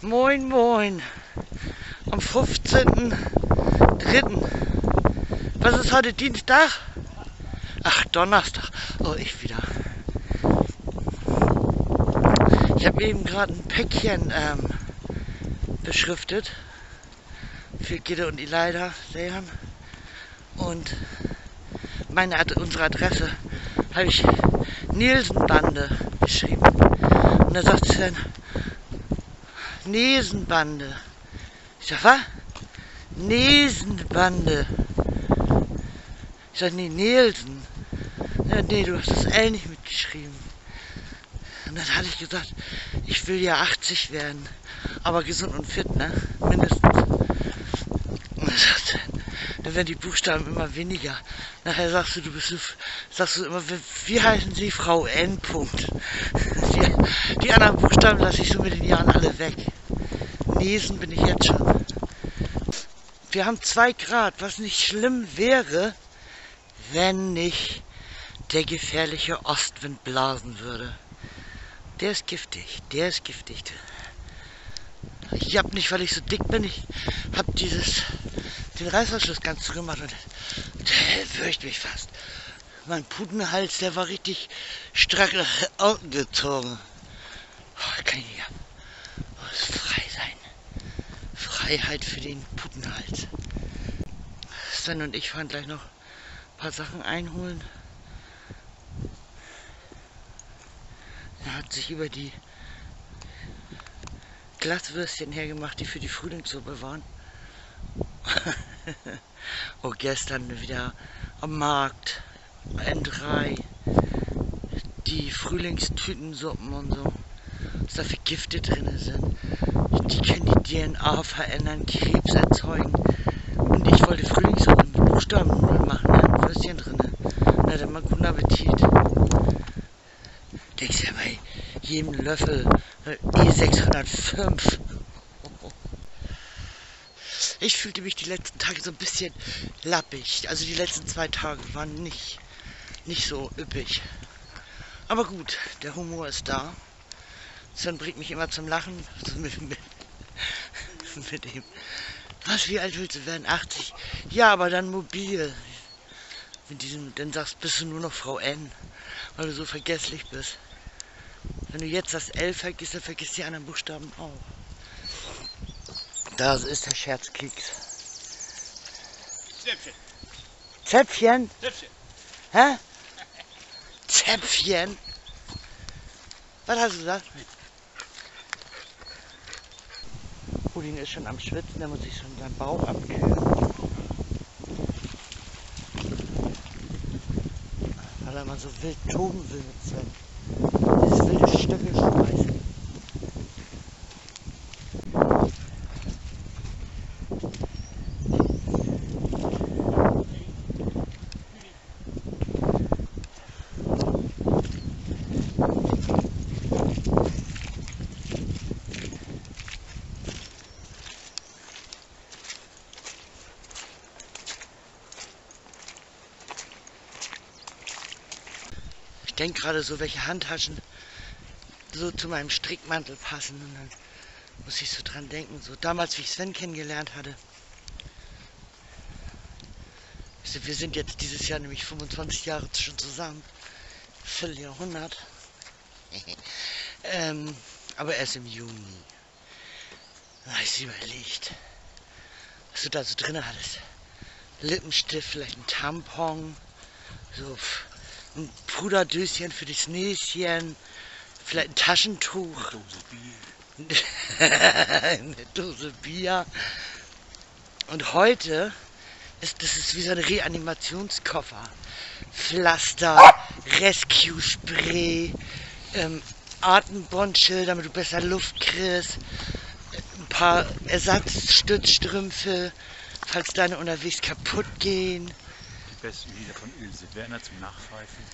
Moin, moin. Am 15.03. Was ist heute, Dienstag? Ach, Donnerstag. Oh, ich wieder. Ich habe eben gerade ein Päckchen beschriftet. Für Gitte und Ileida Sehan. Und unsere Adresse habe ich Nielsenbande geschrieben. Und da sagt sie dann, Nesenbande. Ich sag, was? Nesenbande. Ich sag, nee, Nielsen. Ja, nee, du hast das L nicht mitgeschrieben. Und dann hatte ich gesagt, ich will ja 80 werden. Aber gesund und fit, ne? Mindestens. Und dann sagt sie, dann werden die Buchstaben immer weniger. Nachher sagst du immer, wie heißen Sie, Frau N. Punkt. Die anderen Buchstaben lasse ich so mit den Jahren alle weg. Nesen bin ich jetzt schon. Wir haben 2 Grad, was nicht schlimm wäre, wenn nicht der gefährliche Ostwind blasen würde. Der ist giftig, der ist giftig. Ich hab nicht, weil ich so dick bin, ich hab den Reißverschluss ganz zugemacht und der fürchtet mich fast. Mein Putenhals, der war richtig strack nach unten gezogen. Oh, kann ich nicht haben. Oh, das ist frei sein. Freiheit für den Putenhals. Sven und ich fahren gleich noch ein paar Sachen einholen. Er hat sich über die Glaswürstchen hergemacht, die für die Frühlingssuppe waren. Oh, gestern wieder am Markt, N3, die Frühlingstütensuppen und so, dass da für Gifte drin sind. Die können die DNA verändern, Krebs erzeugen. Und ich wollte Frühlingssuppe mit Buchstaben machen, da ein Würstchen drin. Na, dann mal guten Appetit. Denkst du ja bei jedem Löffel E605. Ich fühlte mich die letzten Tage so ein bisschen lappig. Also die letzten 2 Tage waren nicht so üppig. Aber gut, der Humor ist da. Sven bringt mich immer zum Lachen. Mit dem. Was, wie alt willst du werden? 80? Ja, aber dann mobil. Dann bist du nur noch Frau N, weil du so vergesslich bist. Wenn du jetzt das L vergisst, dann vergisst die anderen Buchstaben auch. Da ist der Scherzkeks. Zäpfchen. Zäpfchen? Zäpfchen. Hä? Zäpfchen? Was hast du gesagt? Rudin ist schon am Schwitzen, der muss sich schon seinen Bauch abkühlen. Weil er mal so wild toben will mit Sven. Dieses wilde Stöcke schmeißen. Ich denke gerade so, welche Handtaschen so zu meinem Strickmantel passen. Und dann muss ich so dran denken, so damals, wie ich Sven kennengelernt hatte. Wir sind jetzt dieses Jahr nämlich 25 Jahre schon zusammen. Vierteljahrhundert. Aber erst im Juni. Da habe ich sie überlegt, was du da so drin hattest. Lippenstift, vielleicht ein Tampon, so ein Puderdöschen für das Näschen, vielleicht ein Taschentuch. Eine Dose Bier. Eine Dose Bier. Und heute das ist wie so ein Reanimationskoffer. Pflaster, Rescue Spray, Atembondschilder, damit du besser Luft kriegst, ein paar Ersatzstützstrümpfe, falls deine unterwegs kaputt gehen. Beste Lieder von Ilse Werner zum Nachpfeifen.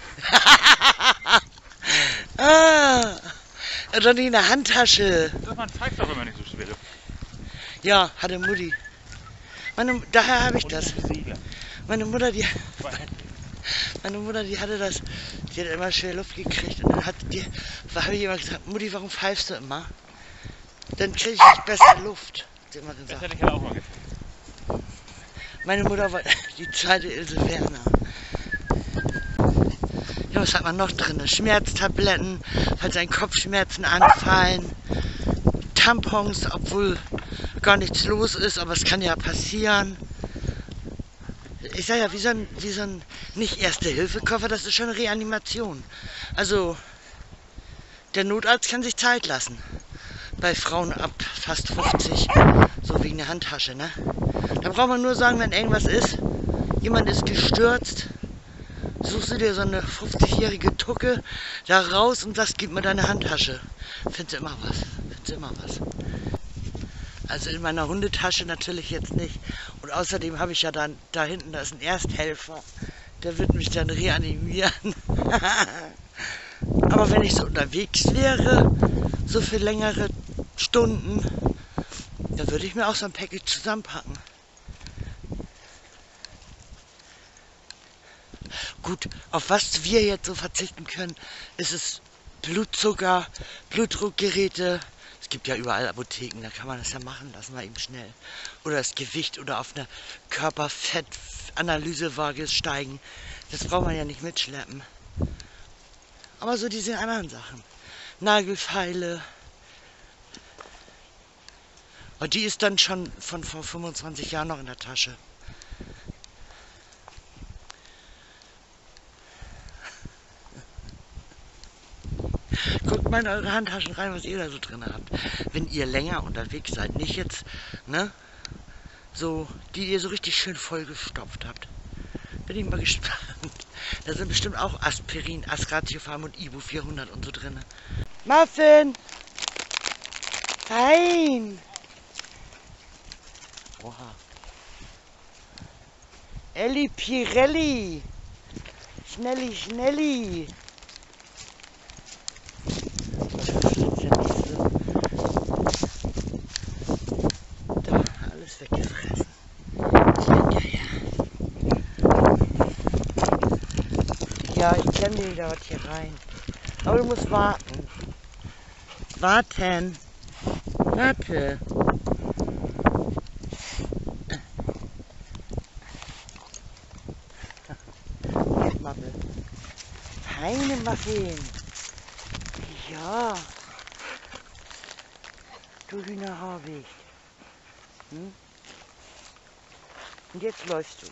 Und dann in der Handtasche. Man pfeift doch immer nicht so schwer. Ja, hatte Mutti. Daher habe ich das. Meine Mutter, die hatte das. Die hat immer schwer Luft gekriegt. Und dann habe ich immer gesagt, Mutti, warum pfeifst du immer? Dann kriege ich nicht besser Luft, hat sie immer Das gesagt. hätte ich ja auch mal gefühlt. Meine Mutter war die zweite Ilse Werner. Ja, was hat man noch drin? Schmerztabletten, falls ein Kopfschmerzen anfallen. Tampons, obwohl gar nichts los ist, aber es kann ja passieren. Ich sage ja, wie so ein nicht Erste-Hilfe-Koffer, das ist schon Reanimation. Also, der Notarzt kann sich Zeit lassen. Bei Frauen ab fast 50, so wegen der Handtasche, ne? Da braucht man nur sagen, wenn irgendwas ist, jemand ist gestürzt, suchst du dir so eine 50-jährige Tucke da raus und sagst, gib mir deine Handtasche. Findest du immer was. Findest du immer was. Also in meiner Hundetasche natürlich jetzt nicht. Und außerdem habe ich ja dann, da hinten, da ist ein Ersthelfer. Der wird mich dann reanimieren. Aber wenn ich so unterwegs wäre, so für längere Stunden, dann würde ich mir auch so ein Package zusammenpacken. Gut, auf was wir jetzt so verzichten können, ist es Blutzucker, Blutdruckgeräte. Es gibt ja überall Apotheken, da kann man das ja machen lassen, mal eben schnell. Oder das Gewicht oder auf eine Körperfettanalysewaage steigen. Das braucht man ja nicht mitschleppen. Aber so diese anderen Sachen. Nagelfeile. Und die ist dann schon von vor 25 Jahren noch in der Tasche. Guckt mal in eure Handtaschen rein, was ihr da so drin habt. Wenn ihr länger unterwegs seid, nicht jetzt, ne? So, die ihr so richtig schön vollgestopft habt. Bin ich mal gespannt. Da sind bestimmt auch Aspirin, Asratiofarm und Ibu 400 und so drin. Muffin! Fein! Oha. Elli Pirelli! Schnelli, schnelli! Da, alles weggefressen. Lecker, ja. Ja, ich klemme dir wieder was hier rein. Aber du musst warten. Warten. Warte. Mappe. Feine Muffin. Ja. Du Hühnerhaarweg. Hm? Und jetzt läufst du.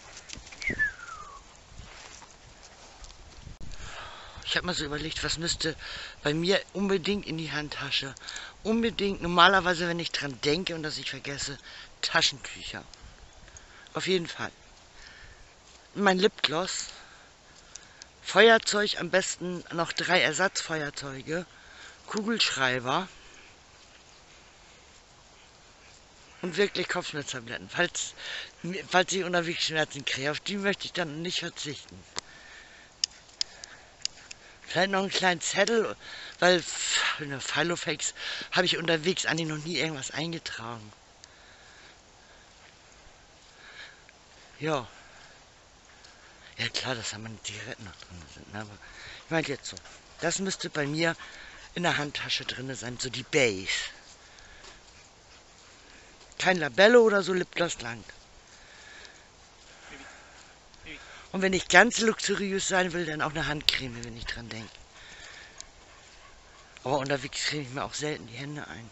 Ich habe mal so überlegt, was müsste bei mir unbedingt in die Handtasche. Unbedingt, normalerweise, wenn ich dran denke und das ich vergesse, Taschentücher. Auf jeden Fall. Mein Lipgloss. Feuerzeug, am besten noch 3 Ersatzfeuerzeuge. Kugelschreiber. Und wirklich Kopfschmerztabletten. Falls ich unterwegs Schmerzen kriege, auf die möchte ich dann nicht verzichten. Vielleicht noch einen kleinen Zettel, weil eine Filofax habe ich unterwegs eigentlich noch nie irgendwas eingetragen. Ja. Ja klar, dass da meine Zigaretten noch drin sind, ne? Aber ich meine jetzt so, das müsste bei mir in der Handtasche drin sein, so die Base. Kein Labello oder so, Lipgloss lang. Und wenn ich ganz luxuriös sein will, dann auch eine Handcreme, wenn ich dran denke. Aber unterwegs creme ich mir auch selten die Hände ein.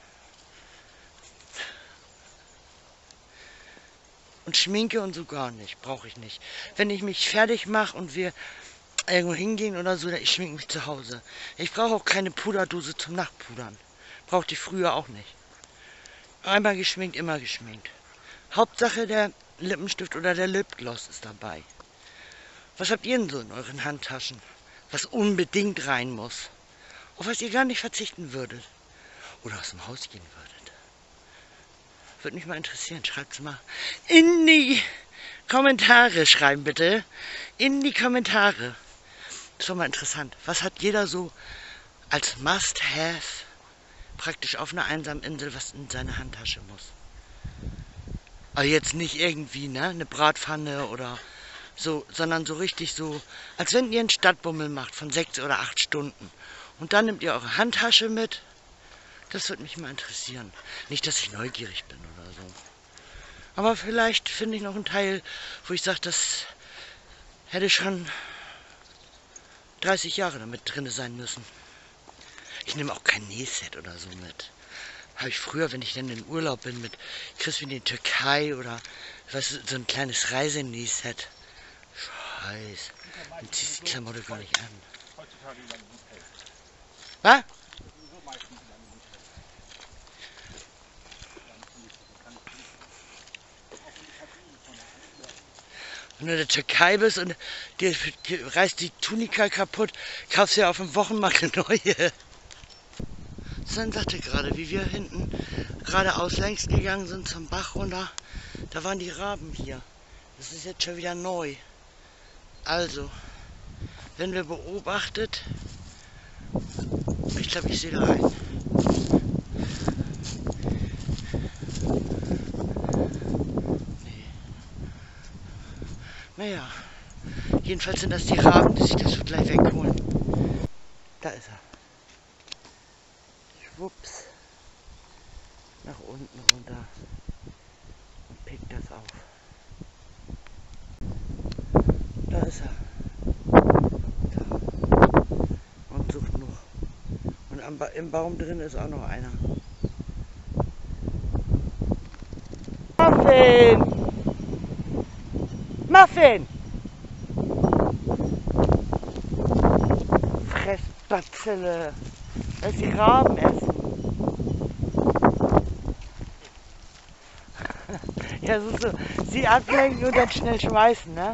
Und Schminke und so gar nicht, brauche ich nicht. Wenn ich mich fertig mache und wir irgendwo hingehen oder so, dann ich schminke mich zu Hause. Ich brauche auch keine Puderdose zum Nachpudern. Brauchte ich früher auch nicht. Einmal geschminkt, immer geschminkt. Hauptsache der Lippenstift oder der Lipgloss ist dabei. Was habt ihr denn so in euren Handtaschen, was unbedingt rein muss? Auf was ihr gar nicht verzichten würdet? Oder aus dem Haus gehen würdet? Würde mich mal interessieren. Schreibt es mal in die Kommentare. Schreiben bitte. In die Kommentare. Das war mal interessant. Was hat jeder so als Must-Have praktisch auf einer einsamen Insel, was in seine Handtasche muss? Aber jetzt nicht irgendwie, ne? Eine Bratpfanne oder so, sondern so richtig so, als wenn ihr einen Stadtbummel macht von 6 oder 8 Stunden. Und dann nehmt ihr eure Handtasche mit, Das würde mich mal interessieren. Nicht, dass ich neugierig bin oder so. Aber vielleicht finde ich noch einen Teil, wo ich sage, das hätte schon 30 Jahre damit drin sein müssen. Ich nehme auch kein Nähset oder so mit. Habe ich früher, wenn ich dann in Urlaub bin, mit Chris in die Türkei oder weißt du, so ein kleines Reisenähset. Scheiße. Dann ziehst du die Klamotte gar nicht an. Was? Wenn du in der Türkei bist und dir reißt die Tunika kaputt, kaufst du ja auf dem Wochenmarkt eine neue. Sven sagte gerade, wie wir hinten geradeaus längs gegangen sind zum Bach runter, da waren die Raben hier. Das ist jetzt schon wieder neu. Also, wenn wir beobachtet, ich glaube, ich sehe da einen. Nee. Naja, jedenfalls sind das die Raben, die sich das so gleich wegholen. Da ist er. Schwupps. Nach unten runter und pickt das auf. Da ist er. Da. Und sucht noch. Und im Baum drin ist auch noch einer. Muffin! Muffin! Fressbazille! Dass die Raben essen. Ja, so, sie ablenken und dann schnell schmeißen, ne?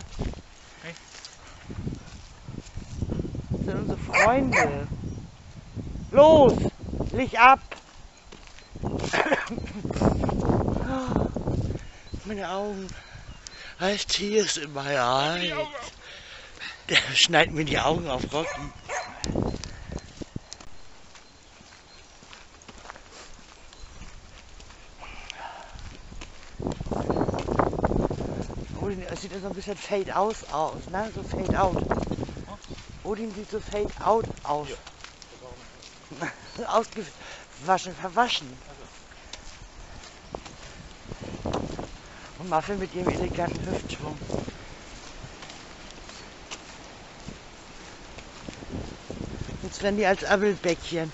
Das sind unsere Freunde. Los! Leg ab! Meine Augen. Als Tears in my eyes. Der schneidet mir die Augen auf Rocky. Odin, es sieht ja so ein bisschen Fade-out aus, ne? So Fade-out. Odin sieht so Fade-out aus. Ausgewaschen, verwaschen. Und Muffin mit ihrem eleganten Hüftschwung. Jetzt werden die als Abelbäckchen.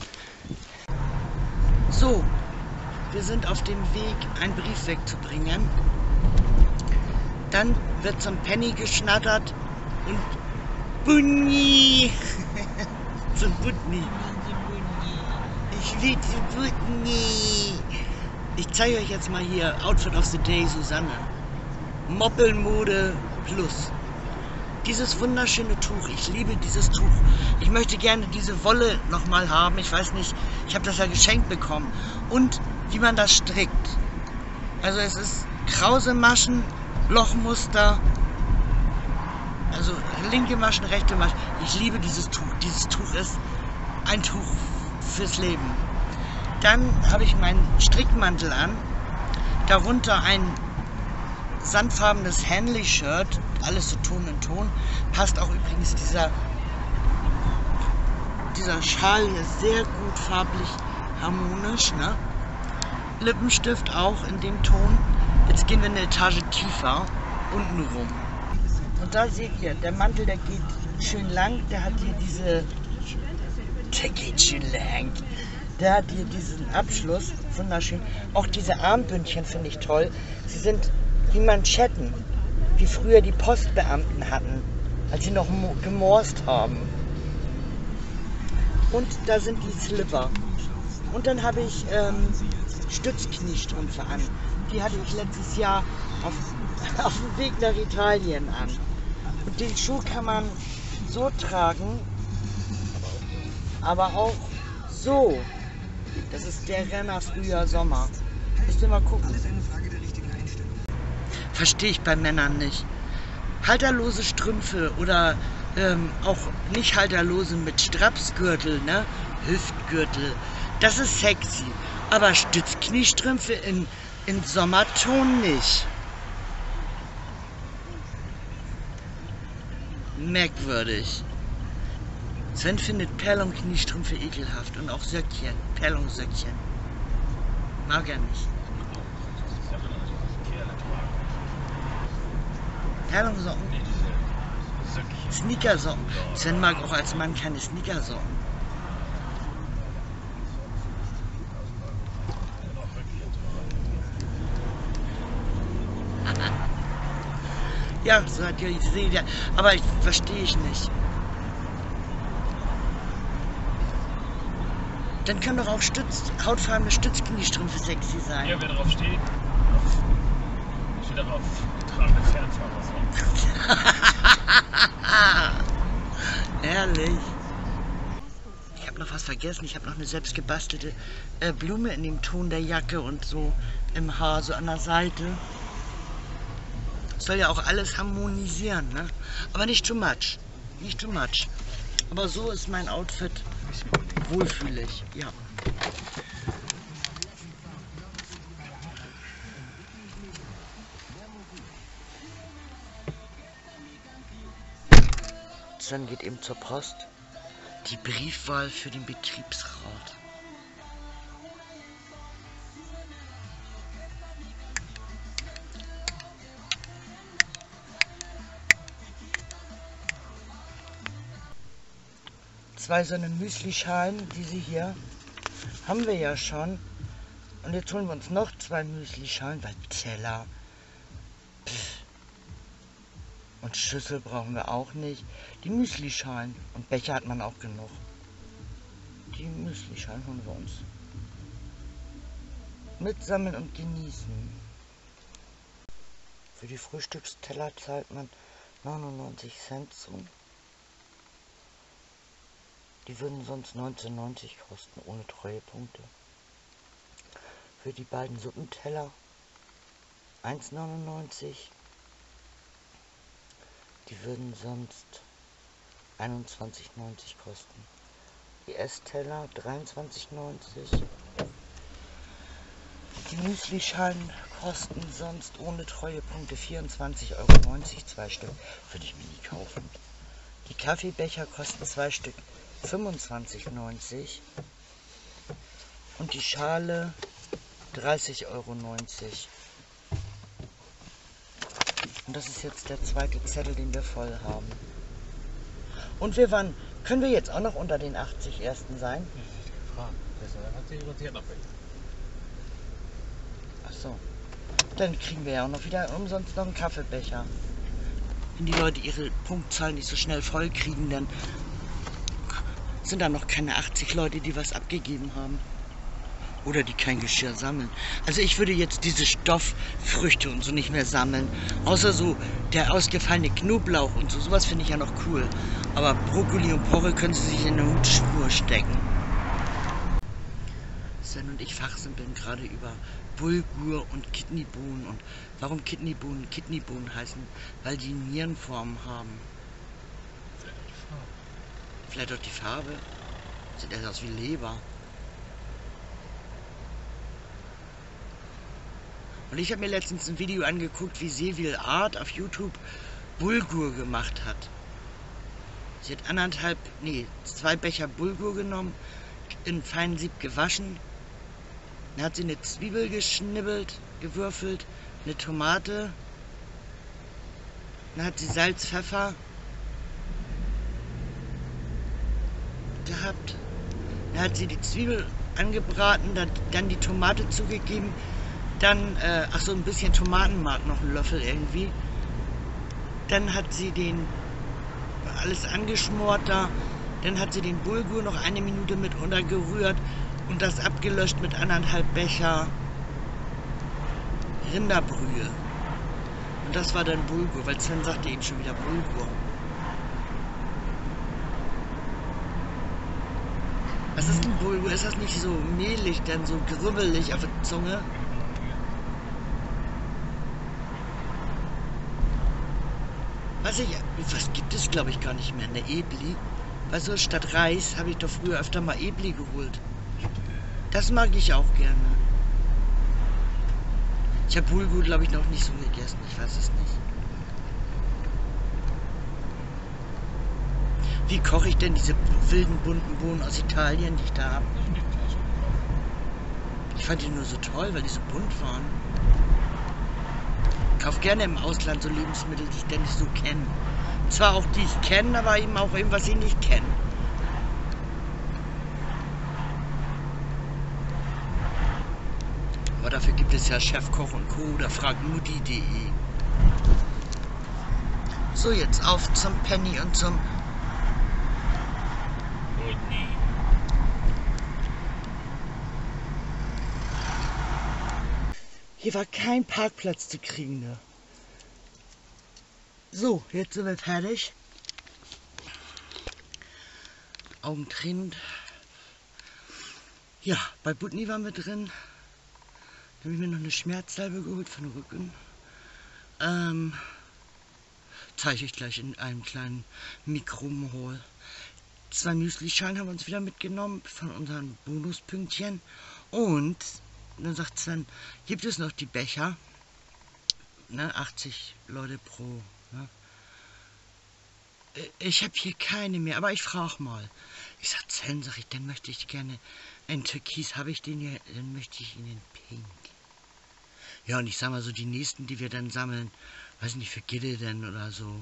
So, wir sind auf dem Weg, einen Brief wegzubringen. Dann wird zum Penny geschnattert und Bunny! Zum Bunny. Ich will zu Bunny. Ich zeige euch jetzt mal hier Outfit of the Day Susanne. Moppelmode Plus. Dieses wunderschöne Tuch, ich liebe dieses Tuch. Ich möchte gerne diese Wolle nochmal haben. Ich weiß nicht, ich habe das ja geschenkt bekommen. Und wie man das strickt. Also es ist krause Maschen, Lochmuster, also linke Maschen, rechte Maschen. Ich liebe dieses Tuch. Dieses Tuch ist ein Tuch fürs Leben. Dann habe ich meinen Strickmantel an, darunter ein sandfarbenes Henley-Shirt, alles so Ton in Ton. Passt auch übrigens dieser Schal hier sehr gut farblich harmonisch, ne? Lippenstift auch in dem Ton. Jetzt gehen wir eine Etage tiefer, unten rum. Und da seht ihr, der Mantel, der geht schön lang, der hat hier der geht schön lang. Der hat hier diesen Abschluss, wunderschön. Auch diese Armbündchen finde ich toll. Sie sind wie Manschetten, wie früher die Postbeamten hatten, als sie noch gemorst haben. Und da sind die Slipper. Und dann habe ich Stützkniestrümpfe an. Die hatte ich letztes Jahr auf dem Weg nach Italien an. Und den Schuh kann man so tragen, aber auch so. Das ist der Renner Frühjahr, Sommer. Müsst ihr mal gucken. Verstehe ich bei Männern nicht. Halterlose Strümpfe oder auch nicht halterlose mit Strapsgürtel, ne? Hüftgürtel. Das ist sexy. Aber Stützkniestrümpfe in Sommerton nicht. Merkwürdig. Sven findet Perlon-Kniestrümpfe ekelhaft und auch Söckchen, Perlon-Söckchen. Mag er nicht. Perlon-Socken? Sneakersocken. Sven mag auch als Mann keine Sneakersocken. Ja, so hat ja die Seele. Aber verstehe ich nicht. Dann können doch auch hautfarbene Stützkniestrümpfe sexy sein. Ja, wer drauf steht. Steht darauf tragende Fernfahrer. Ehrlich. Ich habe noch was vergessen. Ich habe noch eine selbst gebastelte Blume in dem Ton der Jacke und so im Haar, so an der Seite. Soll ja auch alles harmonisieren, ne? Aber nicht too much. Nicht too much. Aber so ist mein Outfit wohlfühlig, ja. Dann geht eben zur Post die Briefwahl für den Betriebsrat. Zwei so eine Müslischalen, diese hier, haben wir ja schon. Und jetzt holen wir uns noch 2 Müslischalen, weil Teller und Schüssel brauchen wir auch nicht. Die Müslischalen und Becher hat man auch genug. Die Müslischalen holen wir uns. Mitsammeln und genießen. Für die Frühstücksteller zahlt man 99 Cent zu. Die würden sonst 19,90 kosten, ohne Treuepunkte. Für die beiden Suppenteller 1,99. Die würden sonst 21,90 kosten. Die Essteller 23,90. Die Müslischalen kosten sonst ohne Treuepunkte 24,90 Euro, 2 Stück. Würde ich mir nie kaufen. Die Kaffeebecher kosten 2 Stück 25,90 und die Schale 30,90 Euro. Und das ist jetzt der zweite Zettel, den wir voll haben. Und wir waren, können wir jetzt auch noch unter den 80 Ersten sein? Ach so. Dann kriegen wir ja auch noch wieder umsonst noch einen Kaffeebecher. Wenn die Leute ihre Punktzahl nicht so schnell voll kriegen, dann sind da noch keine 80 Leute, die was abgegeben haben. Oder die kein Geschirr sammeln. Also ich würde jetzt diese Stofffrüchte und so nicht mehr sammeln. Außer so der ausgefallene Knoblauch und so. Sowas finde ich ja noch cool. Aber Brokkoli und Porree können sie sich in eine Hutschnur stecken. Sven und ich fachsimpeln gerade über Bulgur und Kidneybohnen. Und warum Kidneybohnen Kidneybohnen heißen? Weil die Nierenformen haben. Vielleicht auch die Farbe. Sieht eher aus wie Leber. Und ich habe mir letztens ein Video angeguckt, wie Sevil Art auf YouTube Bulgur gemacht hat. Sie hat 2 Becher Bulgur genommen, in feinen Sieb gewaschen. Dann hat sie eine Zwiebel geschnibbelt, gewürfelt, eine Tomate. Dann hat sie Salz, Pfeffer gehabt. Dann hat sie die Zwiebel angebraten, dann die Tomate zugegeben. Dann, so ein bisschen Tomatenmark, noch einen Löffel irgendwie. Dann hat sie alles angeschmort da. Dann hat sie den Bulgur noch 1 Minute mit untergerührt und das abgelöscht mit 1,5 Becher Rinderbrühe. Und das war dann Bulgur, weil Sven sagte eben schon wieder Bulgur. Was ist denn Bulgur? Ist das nicht so mehlig, denn so grübbelig auf der Zunge? Was gibt es, glaube ich, gar nicht mehr. Eine Ebli. Weil so statt Reis habe ich doch früher öfter mal Ebli geholt. Das mag ich auch gerne. Ich habe Bulgur, glaube ich, noch nicht so gegessen. Ich weiß es nicht. Wie koche ich denn diese wilden, bunten Bohnen aus Italien, die ich da habe? Ich fand die nur so toll, weil die so bunt waren. Ich kaufe gerne im Ausland so Lebensmittel, die ich denn nicht so kenne. Zwar auch die ich kenne, aber eben auch eben, was ich nicht kenne. Aber dafür gibt es ja Chefkoch und Co. oder fragmutti.de. So, jetzt auf zum Penny und zum... Hier war kein Parkplatz zu kriegen, ne? So, jetzt sind wir fertig. Augen tränend. Ja, bei Butni waren wir drin. Da habe ich mir noch eine Schmerzsalbe geholt für den Rücken. Zeige ich gleich in einem kleinen Mikrohaul. 2 Müsli-Schalen haben wir uns wieder mitgenommen von unseren Bonuspünktchen. Und dann sagt Sven, gibt es noch die Becher? Ne, 80 Leute pro. Ne? Ich habe hier keine mehr, aber ich frage mal. Ich sag, Sven, sag ich, dann möchte ich gerne in Türkis, habe ich den hier, dann möchte ich ihn in Pink. Ja, und ich sag mal so, die nächsten, die wir dann sammeln, weiß nicht, für Gidde denn oder so.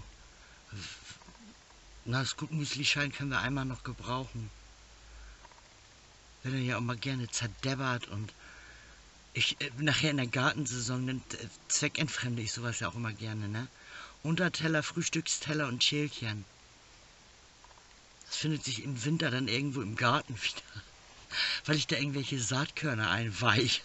Na, das gute Müsli-Schein können wir einmal noch gebrauchen. Wenn er ja auch mal gerne zerdebbert und ich nachher in der Gartensaison dann zweckentfremde ich sowas ja auch immer gerne, ne? Unterteller, Frühstücksteller und Schälchen. Das findet sich im Winter dann irgendwo im Garten wieder. Weil ich da irgendwelche Saatkörner einweiche.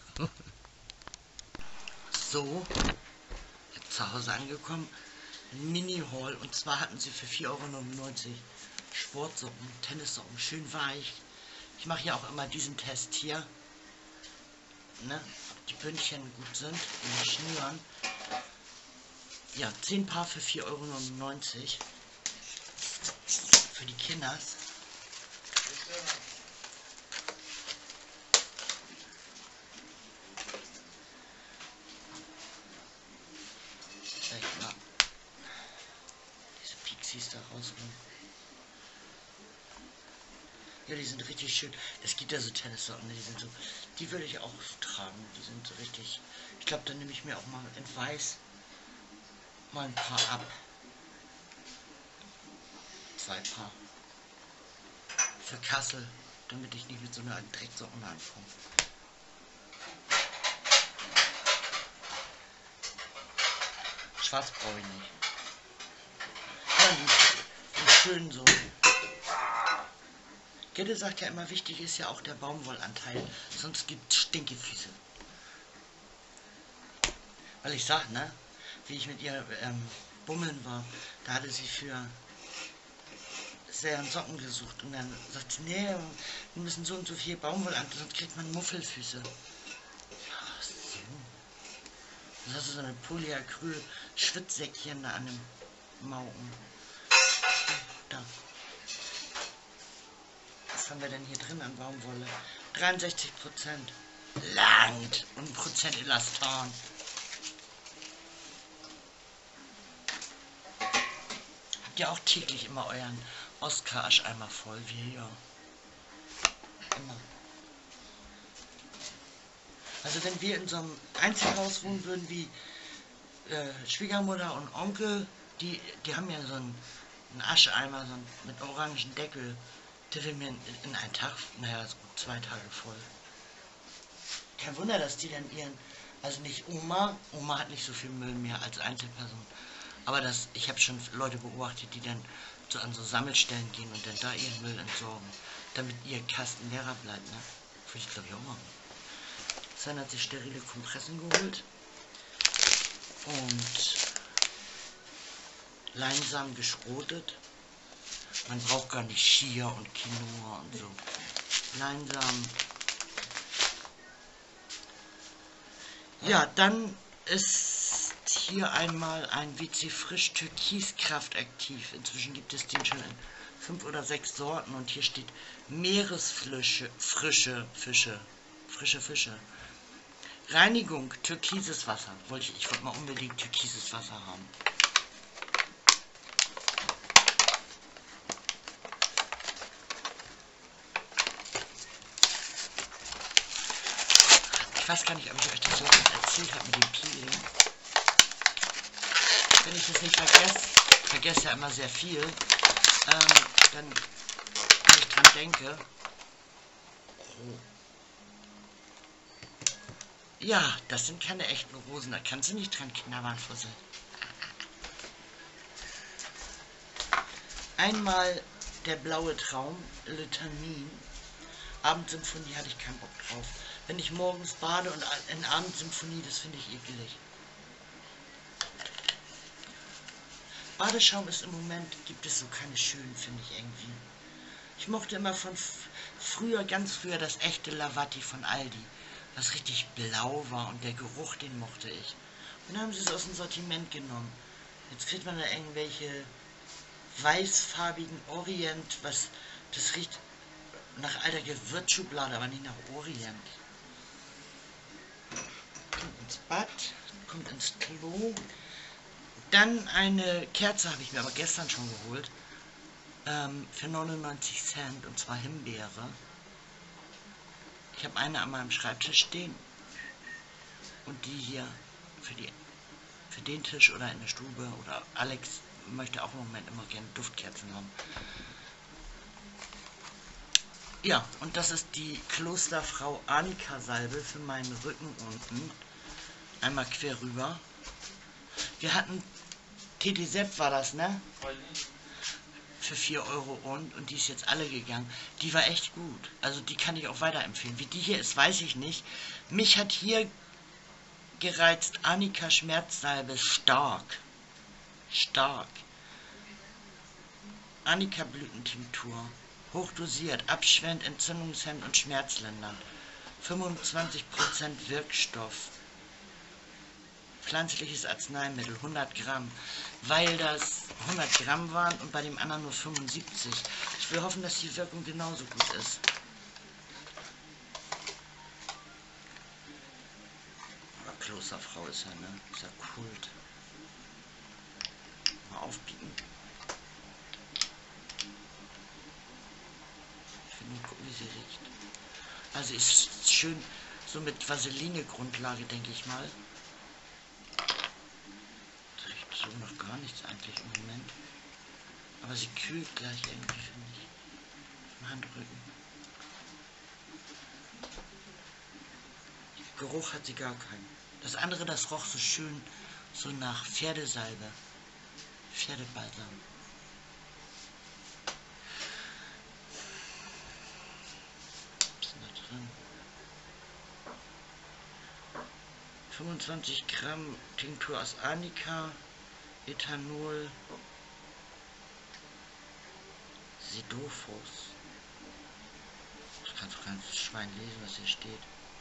So, jetzt zu Hause angekommen. Ein Mini-Haul. Und zwar hatten sie für 4,99 € Sportsocken, Tennissocken, schön weich. Ich mache ja auch immer diesen Test hier. Ne, ob die Bündchen gut sind, die Schnüren. Ja, 10 Paar für 4,99 € für die Kinders. Mal diese Pixies da rausholen. Ja, die sind richtig schön. Es gibt ja so Tennissocken, die sind so. Die würde ich auch tragen. Die sind so richtig. Ich glaube, dann nehme ich mir auch mal in Weiß mal ein paar ab. 2 Paar. Für Kassel, damit ich nicht mit so einer Drecksocken anfange. Schwarz brauche ich nicht. Ja, die schön so. Gede sagt ja immer, wichtig ist ja auch der Baumwollanteil, sonst gibt es Stinkefüße. Weil ich sag, ne, wie ich mit ihr bummeln war, da hatte sie für sehr Socken gesucht und dann sagt sie, nee, wir müssen so und so viel Baumwollanteil, sonst kriegt man Muffelfüße. Ach so. Dann hast du so eine Polyacryl-Schwitzsäckchen da an dem Mauken. Da. Was haben wir denn hier drin an Baumwolle? 63%. Langt. Und 1% Elastan. Habt ihr auch täglich immer euren Oscar-Ascheimer voll, wie hier? Immer. Also wenn wir in so einem Einzelhaus wohnen würden wie Schwiegermutter und Onkel, die haben ja so einen Ascheimer so mit orangen Deckel. Der will mir in einen Tag, naja, so gut 2 Tage voll. Kein Wunder, dass die dann also nicht Oma hat nicht so viel Müll mehr als Einzelperson. Aber ich habe schon Leute beobachtet, die dann so an so Sammelstellen gehen und dann da ihren Müll entsorgen, damit ihr Kasten leerer bleibt, ne? Würde ich glaube ich auch machen. Sven hat sich sterile Kompressen geholt und Leinsamen geschrotet. Man braucht gar nicht Chia und Quinoa und so. Leinsamen. Ja, dann ist hier einmal ein WC Frisch Türkis kraftaktiv. Inzwischen gibt es den schon in 5 oder 6 Sorten und hier steht Meeresfrische, frische Fische. Reinigung, türkises Wasser. Ich wollte mal unbedingt türkises Wasser haben. Ich weiß gar nicht, ob ich euch das so erzählt habe mit dem Peeling. Wenn ich das nicht vergesse ja immer sehr viel, dann, wenn ich dran denke, ja, das sind keine echten Rosen, da kannst du nicht dran knabbern, Fussel. Einmal der blaue Traum, Litanin. Abendsymphonie hatte ich keinen Bock drauf. Wenn ich morgens bade und in Abendsymphonie, das finde ich ekelig. Badeschaum ist im Moment, gibt es so keine schönen, finde ich irgendwie. Ich mochte immer von früher, ganz früher, das echte Lavati von Aldi, was richtig blau war und der Geruch, den mochte ich. Und dann haben sie es aus dem Sortiment genommen. Jetzt kriegt man da irgendwelche weißfarbigen Orient, das riecht nach alter Gewürzschublade, aber nicht nach Orient. Kommt ins Bad, kommt ins Klo. Dann eine Kerze habe ich mir aber gestern schon geholt. Für 99 Cent, und zwar Himbeere. Ich habe eine an meinem Schreibtisch stehen. Und die hier für den Tisch oder in der Stube. Oder Alex möchte auch im Moment immer gerne Duftkerzen haben. Ja, und das ist die Klosterfrau Annika Salbe für meinen Rücken unten. Einmal quer rüber. Wir hatten TT Sepp war das, ne? Für 4 Euro und die ist jetzt alle gegangen. Die war echt gut. Also die kann ich auch weiterempfehlen. Wie die hier ist, weiß ich nicht. Mich hat hier gereizt Annika Schmerzsalbe stark. Stark. Annika Blütentinktur. Hochdosiert, abschwellend, entzündungshemmend und schmerzlindernd. 25% Wirkstoff. Pflanzliches Arzneimittel, 100 Gramm, weil das 100 Gramm waren und bei dem anderen nur 75. Ich will hoffen, dass die Wirkung genauso gut ist. Aber Klosterfrau ist ja, ne? Ist ja Kult. Mal aufbieten. Ich will nur gucken, wie sie riecht. Also ist schön so mit Vaseline-Grundlage, denke ich mal. So noch gar nichts eigentlich im Moment. Aber sie kühlt gleich irgendwie, finde ich. Im Handrücken. Geruch hat sie gar keinen. Das andere, das roch so schön, so nach Pferdesalbe. Pferdebalsam. Was ist denn da drin? 25 Gramm Tinktur aus Arnika, Ethanol, Sidophos. Ich kann doch kein Schwein lesen, was hier steht.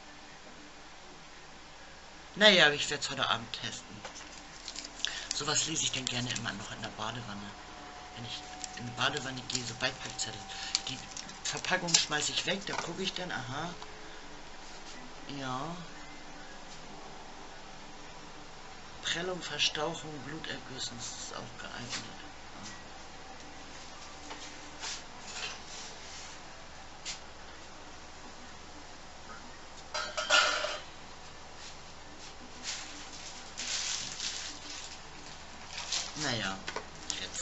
Naja, ich werde es heute Abend testen. Sowas lese ich dann gerne immer noch in der Badewanne. Wenn ich in die Badewanne gehe, so Beipackzettel. Die Verpackung schmeiße ich weg, da gucke ich dann, aha. Ja. Prellung, Verstauchung, Blutergüssen, das ist auch geeignet. Naja, jetzt.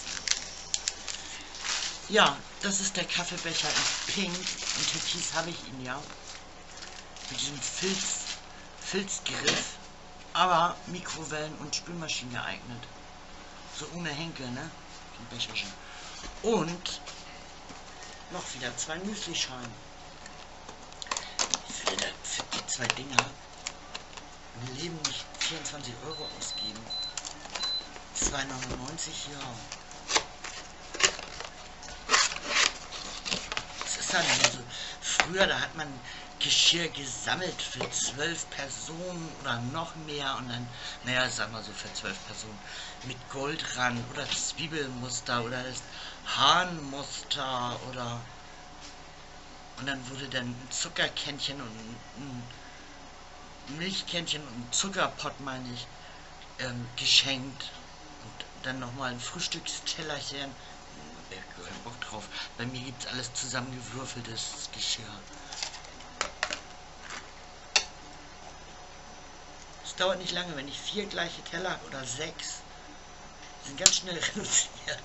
Ja, das ist der Kaffeebecher in Pink. In Türkis habe ich ihn ja. Mit diesem Filzgriff. Aber Mikrowellen und Spülmaschinen geeignet. So ohne Henkel, ne? Ein Becherchen. Und noch wieder 2 Müslischalen. Ich will für die 2 Dinger im Leben nicht 24 Euro ausgeben. 2,99, ja. Das ist halt so. Früher, da hat man Geschirr gesammelt für 12 Personen oder noch mehr und dann, naja, sagen wir so für 12 Personen, mit Goldrand oder Zwiebelmuster oder das Hahnmuster oder und dann wurde dann ein Zuckerkännchen und ein Milchkännchen und ein Zuckerpott, meine ich, geschenkt und dann nochmal ein Frühstückstellerchen. Ich habe keinen Bock drauf. Bei mir gibt es alles zusammengewürfeltes Geschirr. Es dauert nicht lange, wenn ich 4 gleiche Teller habe oder 6. Die sind ganz schnell reduziert.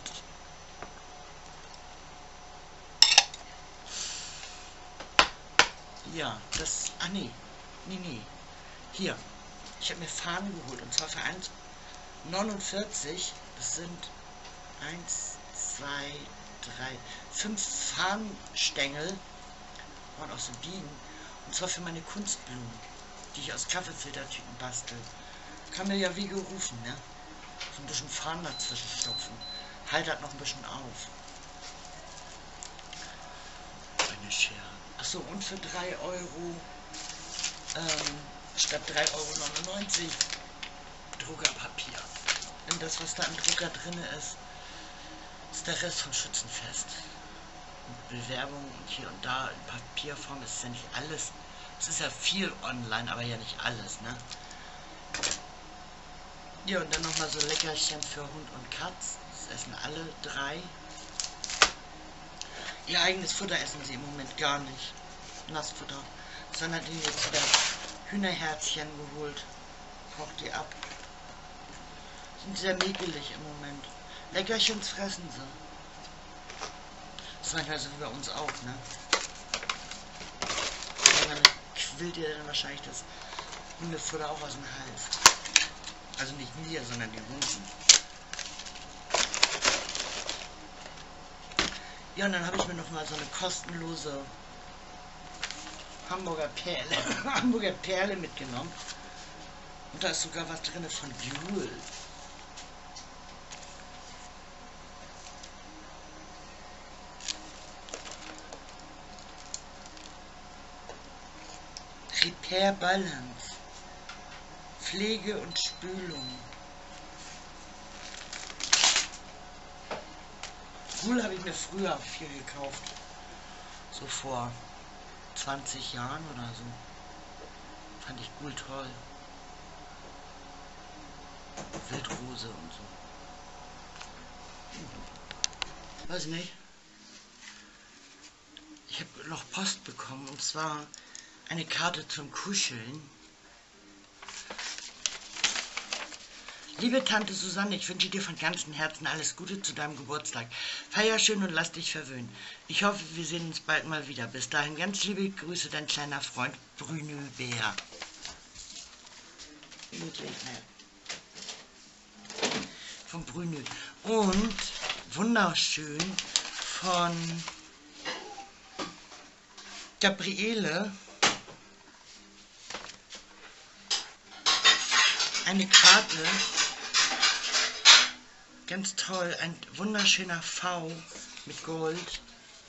Ja, das... Ah, nee. Nee. Hier. Ich habe mir Fahnen geholt. Und zwar für 1,49. Das sind 1, 2, 3, 5 Fahnenstängel. Und auch so Bienen. Und zwar für meine Kunstblumen, die ich aus Kaffeefiltertüten bastel. Kann mir ja wie gerufen, ne? So ein bisschen Fahnen dazwischen stopfen. Haltet noch ein bisschen auf. Eine Schere. Achso, und für 3 Euro, statt 3,99 Euro Druckerpapier. Denn das, was da im Drucker drin ist, ist der Rest vom Schützenfest. Und Bewerbung und hier und da in Papierform ist ja nicht alles. Es ist ja viel online, aber ja nicht alles, ne? Ja, und dann nochmal so Leckerchen für Hund und Katz. Das essen alle 3. Ihr eigenes Futter essen sie im Moment gar nicht. Nassfutter. Sondern die jetzt wieder Hühnerherzchen geholt. Kocht die ab. Sind sehr mäkelig im Moment. Leckerchens fressen sie. Das ist manchmal so wie bei uns auch, ne? Und dann quillt ihr dann wahrscheinlich das Hundefutter auch aus dem Hals. Also nicht mir, sondern den Hunden. Ja, und dann habe ich mir noch mal so eine kostenlose Hamburger Perle mitgenommen. Und da ist sogar was drin von Jule. Repair Balance. Pflege und Spülung. Jule habe ich mir früher viel gekauft. So vor 20 Jahren oder so. Fand ich Jule toll. Wildrose und so. Weiß nicht. Ich habe noch Post bekommen, und zwar eine Karte zum Kuscheln. Liebe Tante Susanne, ich wünsche dir von ganzem Herzen alles Gute zu deinem Geburtstag. Feier schön und lass dich verwöhnen. Ich hoffe, wir sehen uns bald mal wieder. Bis dahin ganz liebe Grüße, dein kleiner Freund Brünö Bär. Von Brünö. Und wunderschön von Gabriele. Eine Karte. Ganz toll, ein wunderschöner V mit Gold.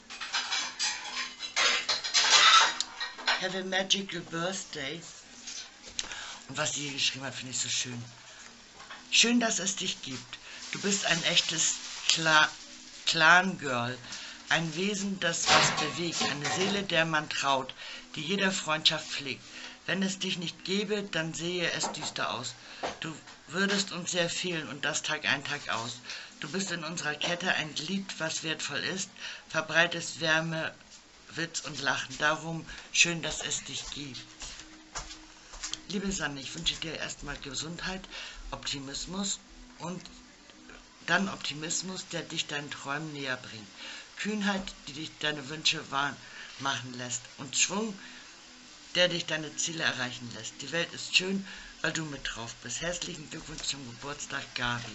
Have a magical birthday. Und was sie hier geschrieben hat, finde ich so schön. Schön, dass es dich gibt. Du bist ein echtes Clan-Girl. Ein Wesen, das was bewegt. Eine Seele, der man traut, die jeder Freundschaft pflegt. Wenn es dich nicht gäbe, dann sehe es düster aus. Du würdest uns sehr fehlen und das Tag ein, Tag aus. Du bist in unserer Kette ein Glied, was wertvoll ist, verbreitest Wärme, Witz und Lachen. Darum schön, dass es dich gibt. Liebe Sanne, ich wünsche dir erstmal Gesundheit, Optimismus und dann Optimismus, der dich deinen Träumen näher bringt. Kühnheit, die dich deine Wünsche wahr machen lässt und Schwung, der dich deine Ziele erreichen lässt. Die Welt ist schön, weil du mit drauf bist. Herzlichen Glückwunsch zum Geburtstag, Gabi.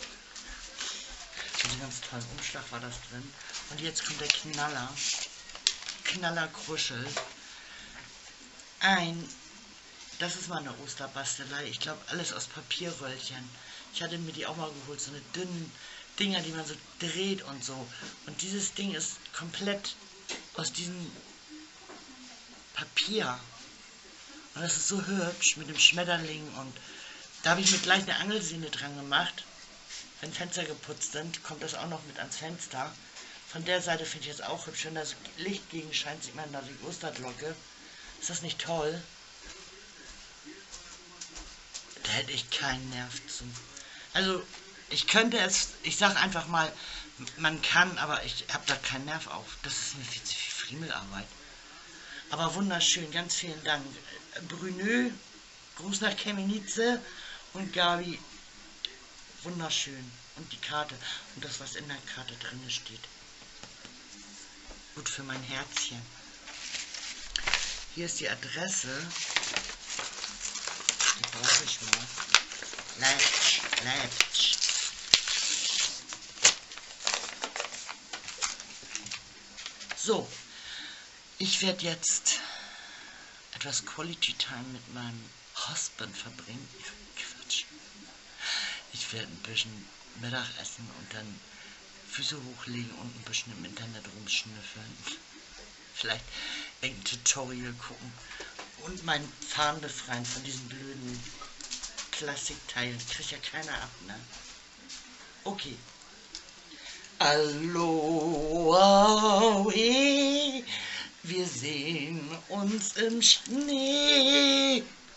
So ein ganz tollen Umschlag war das drin. Und jetzt kommt der Knaller. Knallerkruschel. Das ist mal eine Osterbastelei. Ich glaube, alles aus Papierröllchen. Ich hatte mir die auch mal geholt, so eine dünnen Dinger, die man so dreht und so. Und dieses Ding ist komplett aus diesem Papier. Und das ist so hübsch mit dem Schmetterling. Und da habe ich mir gleich eine Angelsehne dran gemacht. Wenn Fenster geputzt sind, kommt das auch noch mit ans Fenster. Von der Seite finde ich es auch hübsch. Wenn das Licht gegen scheint, sieht man da die Osterglocke. Ist das nicht toll? Da hätte ich keinen Nerv zu. Also, ich könnte es, ich sage einfach mal, man kann, aber ich habe da keinen Nerv auf. Das ist mir viel zu viel Friemelarbeit. Aber wunderschön, ganz vielen Dank. Brünö Gruß nach Chemnitze und Gabi. Wunderschön. Und die Karte und das, was in der Karte drin steht. Gut für mein Herzchen. Hier ist die Adresse. Die brauche ich mal. Leipzig. So, ich werde jetzt etwas Quality Time mit meinem Husband verbringen. Quatsch. Ich werde ein bisschen Mittagessen und dann Füße hochlegen und ein bisschen im Internet rumschnüffeln. Vielleicht ein Tutorial gucken und meinen Zahn befreien von diesen blöden Plastikteilen. Kriegt ja keiner ab, ne? Okay. Aloha, wir sehen uns im Schnee.